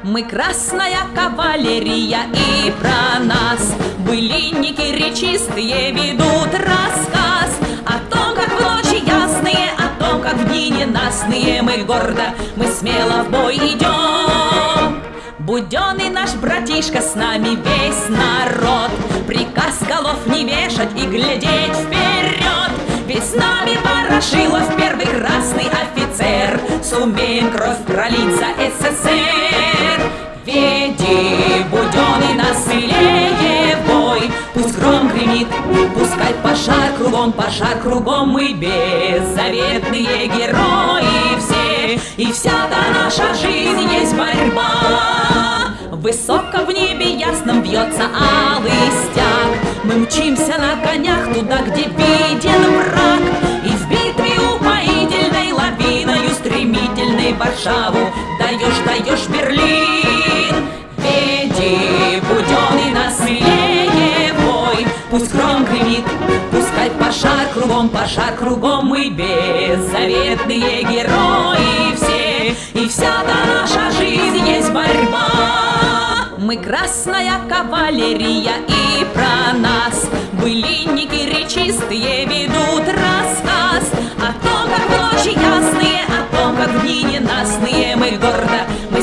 Мы красная кавалерия, и про нас былинники речистые ведут рассказ о том, как в ночи ясные, о том, как в дни ненастные мы гордо, мы смело в бой идем. Буденный наш братишка, с нами весь народ, приказ голов не вешать и глядеть вперед. Ведь с нами Ворошилов, первый красный офицер, сумеем кровь пролить за СССР. Веди, Буденный, нас смелее в бой, пусть гром гремит, пускай пожар кругом, мы беззаветные герои все, и вся-то наша жизнь есть борьба. Высоко в небе ясном бьется алый стяг, мы мчимся на конях туда, где виден враг, и в битве упоительной лавиною стремительной Варшаву даешь Берлин. Веди, Буденный, нас смелее в бой, пусть гром гремит, пускай пожар кругом, мы беззаветные герои все, и вся-то наша жизнь есть борьба. Мы красная кавалерия, и про нас былинники речистые ведут рассказ о том, как в ночи ясные, о том, как в дни ненастные мы гордо,